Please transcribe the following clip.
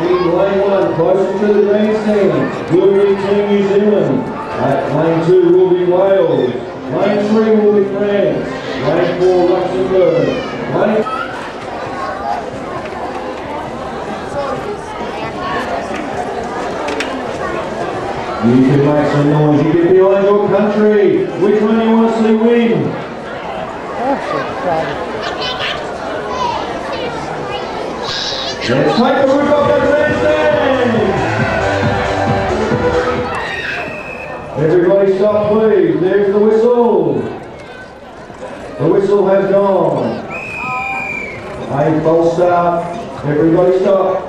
In lane 1, closer to the grandstand, will be Team New Zealand. At lane 2 will be Wales. Lane 3 will be France. Lane 4, Luxembourg. You can make some noise. You get behind your country. Which one do you want to see win? Let's take the roof off the grandstand. Everybody stop, please. There's the whistle. The whistle has gone. A false start. Everybody stop.